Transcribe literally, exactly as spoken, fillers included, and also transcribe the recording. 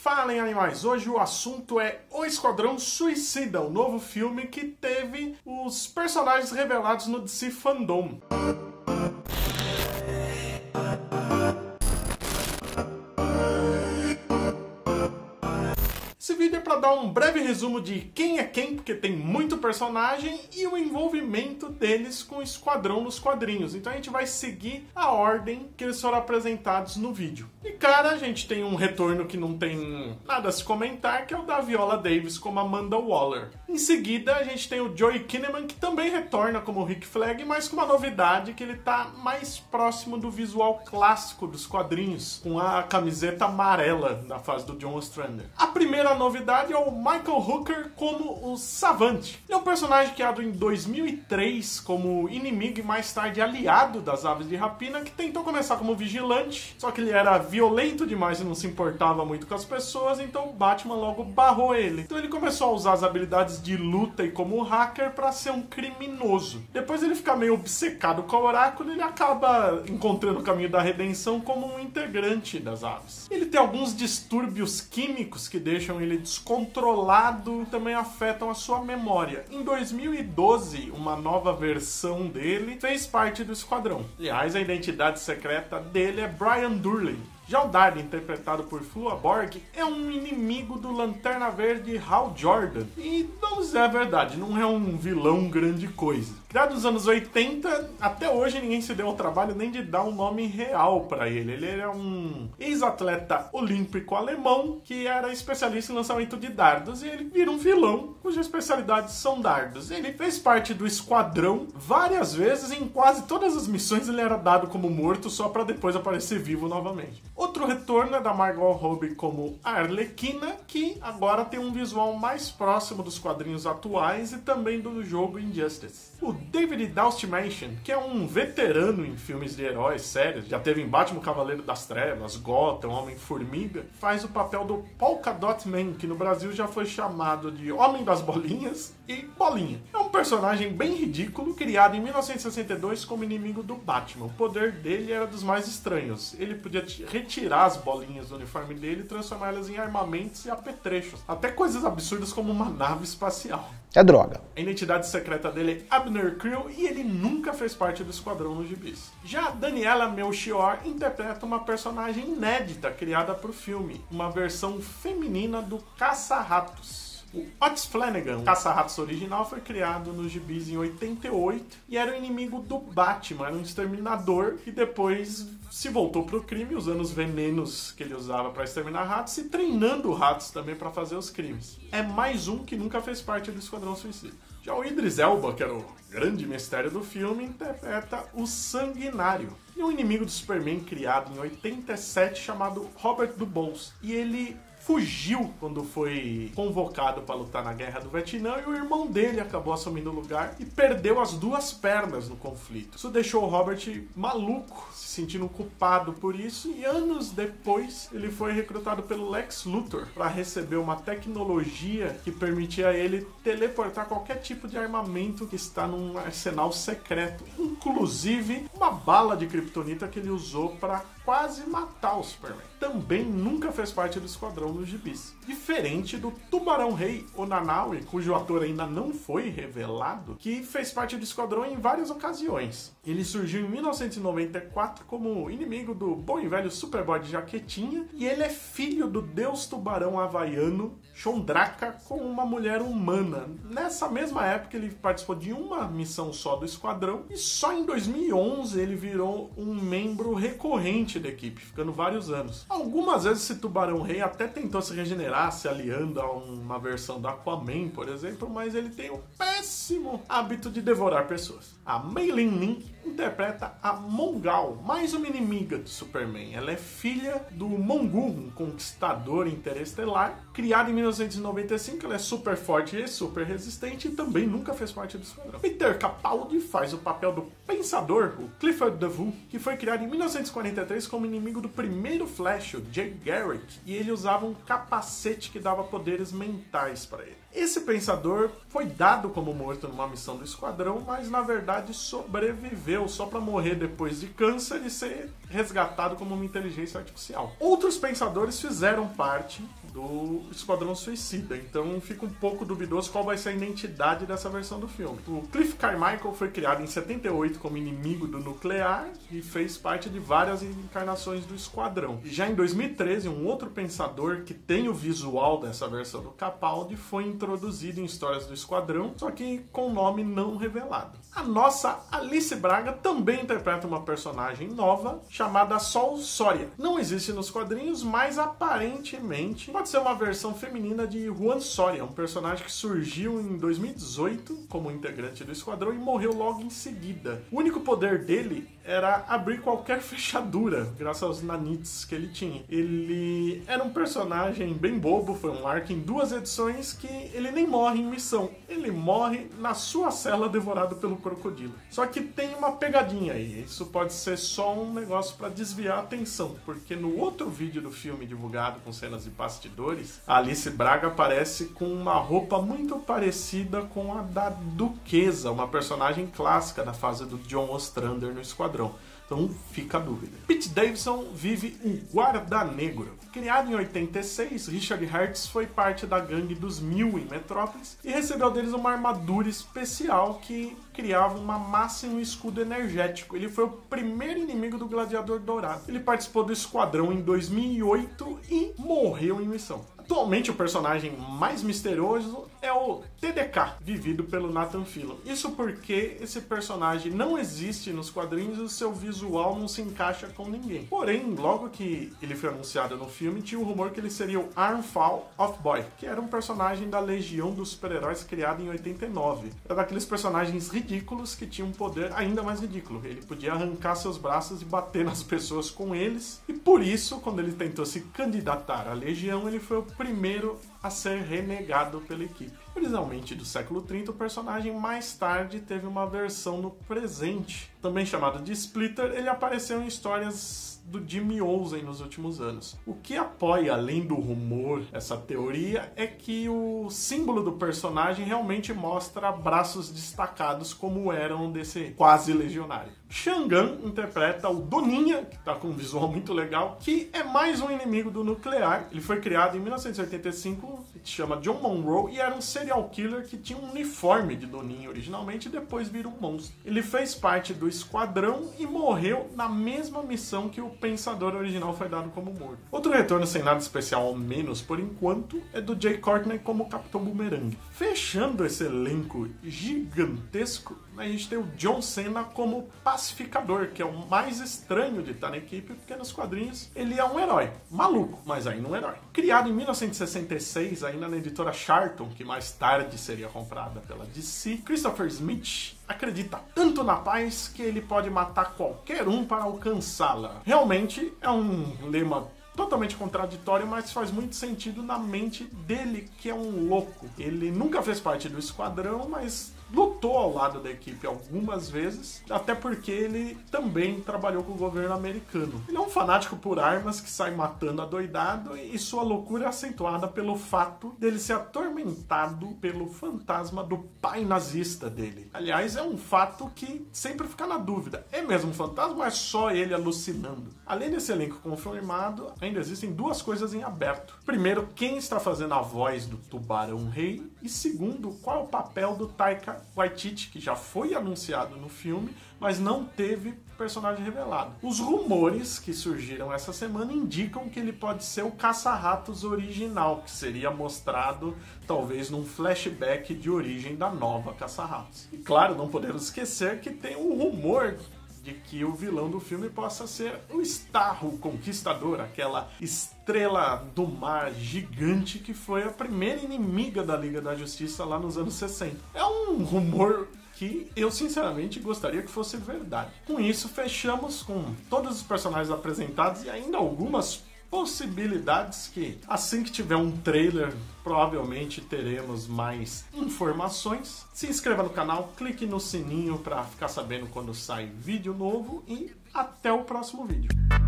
Fala em animais, hoje o assunto é O Esquadrão Suicida, o novo filme que teve os personagens revelados no D C Fandom. Esse vídeo é para dar um breve resumo de quem é quem, porque tem muito personagem, e o envolvimento deles com o Esquadrão nos quadrinhos. Então a gente vai seguir a ordem que eles foram apresentados no vídeo. E cara, a gente tem um retorno que não tem nada a se comentar, que é o da Viola Davis como Amanda Waller. Em seguida a gente tem o Joey Kinnaman, que também retorna como Rick Flag, mas com uma novidade, que ele tá mais próximo do visual clássico dos quadrinhos, com a camiseta amarela da fase do John Ostrander. A primeira novidade é o Michael Hooker como o Savant. Ele é um personagem criado em dois mil e três como inimigo e mais tarde aliado das aves de rapina, que tentou começar como vigilante, só que ele era violento demais e não se importava muito com as pessoas, então o Batman logo barrou ele. Então ele começou a usar as habilidades de luta e como hacker para ser um criminoso. Depois ele fica meio obcecado com o oráculo e ele acaba encontrando o caminho da redenção como um integrante das aves. Ele tem alguns distúrbios químicos que deixam ele descontrolado e também afetam a sua memória. Em dois mil e doze, uma nova versão dele fez parte do Esquadrão. Aliás, a identidade secreta dele é Brian Durley. Já o Dardo, interpretado por Flua Borg, é um inimigo do Lanterna Verde Hal Jordan. E vamos dizer a verdade, não é um vilão grande coisa. Criado nos anos oitenta, até hoje ninguém se deu ao trabalho nem de dar um nome real para ele. Ele era um ex-atleta olímpico alemão que era especialista em lançamento de dardos, e ele vira um vilão cuja especialidade são dardos. Ele fez parte do Esquadrão várias vezes, e em quase todas as missões ele era dado como morto só para depois aparecer vivo novamente. Outro retorno é da Margot Robbie como a Arlequina, que agora tem um visual mais próximo dos quadrinhos atuais e também do jogo Injustice. O David Dastmalchian, que é um veterano em filmes de heróis sérios, já teve em Batman Cavaleiro das Trevas, Gotham, Homem-Formiga, faz o papel do Polka Dot Man, que no Brasil já foi chamado de Homem das Bolinhas e Bolinha. É um personagem bem ridículo, criado em mil novecentos e sessenta e dois como inimigo do Batman. O poder dele era dos mais estranhos. Ele podia retirar as bolinhas do uniforme dele e transformá-las em armamentos e apetrechos. Até coisas absurdas como uma nave espacial. É droga. A identidade secreta dele é Abner Creel e ele nunca fez parte do Esquadrão nos gibis. Já Daniela Melchior interpreta uma personagem inédita criada para o filme, uma versão feminina do Caça-Ratos. O Otis Flanagan, o Caça-Ratos original, foi criado nos gibis em oitenta e oito e era o inimigo do Batman, era um exterminador que depois se voltou para o crime, usando os venenos que ele usava para exterminar ratos e treinando ratos também para fazer os crimes. É mais um que nunca fez parte do Esquadrão Suicida. Já o Idris Elba, que era o grande mistério do filme, interpreta o Sanguinário. E um inimigo do Superman criado em oitenta e sete chamado Robert Dubose. E ele fugiu quando foi convocado para lutar na Guerra do Vietnã, e o irmão dele acabou assumindo o lugar e perdeu as duas pernas no conflito. Isso deixou o Robert maluco, se sentindo culpado por isso, e anos depois ele foi recrutado pelo Lex Luthor para receber uma tecnologia que permitia a ele teleportar qualquer tipo de armamento que está num arsenal secreto, inclusive uma bala de kryptonita que ele usou para quase matar o Superman. Também nunca fez parte do Esquadrão nos gibis. Diferente do Tubarão Rei Onanaue, cujo ator ainda não foi revelado, que fez parte do Esquadrão em várias ocasiões. Ele surgiu em mil novecentos e noventa e quatro como inimigo do bom e velho Superboy de jaquetinha, e ele é filho do deus tubarão havaiano Chondraka com uma mulher humana. Nessa mesma época ele participou de uma missão só do Esquadrão, e só em dois mil e onze ele virou um membro recorrente da equipe, ficando vários anos. Algumas vezes esse Tubarão Rei até tentou se regenerar, se aliando a uma versão do Aquaman, por exemplo, mas ele tem o péssimo hábito de devorar pessoas. A Mei-Lin Nin interpreta a Mongal, mais uma inimiga do Superman. Ela é filha do Mongu, um conquistador interestelar, criado em mil novecentos e noventa e cinco. Ela é super forte e super resistente, e também nunca fez parte do Esquadrão. Peter Capaldi faz o papel do Pensador, o Clifford DeVoe, que foi criado em mil novecentos e quarenta e três como inimigo do primeiro Flash, o Jay Garrick, e ele usava um capacete que dava poderes mentais para ele. Esse Pensador foi dado como morto numa missão do Esquadrão, mas na verdade sobreviveu só para morrer depois de câncer e ser resgatado como uma inteligência artificial. Outros pensadores fizeram parte do Esquadrão Suicida, então fica um pouco duvidoso qual vai ser a identidade dessa versão do filme. O Cliff Carmichael foi criado em setenta e oito como inimigo do Nuclear e fez parte de várias encarnações do Esquadrão. E já em dois mil e treze, um outro pensador que tem o visual dessa versão do Capaldi foi introduzido em histórias do Esquadrão, só que com nome não revelado. A nossa Alice Braga também interpreta uma personagem nova chamada Sol Soria. Não existe nos quadrinhos, mas aparentemente pode ser uma versão feminina de Juan Soria, um personagem que surgiu em dois mil e dezoito como integrante do Esquadrão e morreu logo em seguida. O único poder dele era abrir qualquer fechadura, graças aos nanites que ele tinha. Ele era um personagem bem bobo, foi um arco em duas edições que ele nem morre em missão. Ele morre na sua cela devorado pelo crocodilo. Só que tem uma pegadinha aí, isso pode ser só um negócio para desviar a atenção, porque no outro vídeo do filme divulgado com cenas de bastidores, a Alice Braga aparece com uma roupa muito parecida com a da Duquesa, uma personagem clássica da fase do John Ostrander no Esquadrão. Então fica a dúvida. Pete Davidson vive o Guarda Negro. Criado em oitenta e seis, Richard Hertz foi parte da gangue dos Mil em Metrópolis e recebeu deles uma armadura especial que criava uma massa e um escudo energético. Ele foi o primeiro inimigo do Gladiador Dourado. Ele participou do Esquadrão em dois mil e oito e morreu em missão. Atualmente o personagem mais misterioso é o T D K, vivido pelo Nathan Fillion. Isso porque esse personagem não existe nos quadrinhos e o seu visual não se encaixa com ninguém. Porém, logo que ele foi anunciado no filme, tinha o rumor que ele seria o Armfall of Boy, que era um personagem da Legião dos Super-Heróis criado em oitenta e nove. Era daqueles personagens ridículos que tinham um poder ainda mais ridículo. Ele podia arrancar seus braços e bater nas pessoas com eles. E por isso, quando ele tentou se candidatar à Legião, ele foi o primeiro a ser renegado pela equipe. Originalmente do século trinta, o personagem mais tarde teve uma versão no presente. Também chamado de Splitter, ele apareceu em histórias do Jimmy Olsen nos últimos anos. O que apoia, além do rumor, essa teoria, é que o símbolo do personagem realmente mostra braços destacados como eram desse quase legionário. Shangan interpreta o Doninha, que tá com um visual muito legal, que é mais um inimigo do Nuclear. Ele foi criado em mil novecentos e oitenta e cinco, se chama John Monroe, e era um serial killer que tinha um uniforme de Doninha originalmente e depois vira um monstro. Ele fez parte do Esquadrão e morreu na mesma missão que o Pensador original foi dado como morto. Outro retorno sem nada especial, ao menos por enquanto, é do Jay Courtney como Capitão Boomerang. Fechando esse elenco gigantesco, a gente tem o John Cena como pacificador, que é o mais estranho de estar na equipe, porque nos quadrinhos ele é um herói, maluco, mas ainda um herói. Criado em mil novecentos e sessenta e seis, ainda na editora Charlton, que mais tarde seria comprada pela D C, Christopher Smith acredita tanto na paz que ele pode matar qualquer um para alcançá-la. Realmente é um lema totalmente contraditório, mas faz muito sentido na mente dele, que é um louco. Ele nunca fez parte do Esquadrão, mas lutou ao lado da equipe algumas vezes, até porque ele também trabalhou com o governo americano. Ele é um fanático por armas que sai matando adoidado e sua loucura é acentuada pelo fato dele ser atormentado pelo fantasma do pai nazista dele. Aliás, é um fato que sempre fica na dúvida. É mesmo um fantasma ou é só ele alucinando? Além desse elenco confirmado, ainda existem duas coisas em aberto. Primeiro, quem está fazendo a voz do Tubarão Rei? E segundo, qual é o papel do Taika Waititi, que já foi anunciado no filme, mas não teve personagem revelado. Os rumores que surgiram essa semana indicam que ele pode ser o Caça-Ratos original, que seria mostrado talvez num flashback de origem da nova Caça-Ratos. E claro, não podemos esquecer que tem um rumor de que o vilão do filme possa ser o Starro Conquistador, aquela estrela do mar gigante que foi a primeira inimiga da Liga da Justiça lá nos anos sessenta. É um rumor que eu sinceramente gostaria que fosse verdade. Com isso, fechamos com todos os personagens apresentados e ainda algumas possibilidades que, assim que tiver um trailer, provavelmente teremos mais informações. Se inscreva no canal, clique no sininho para ficar sabendo quando sai vídeo novo e até o próximo vídeo.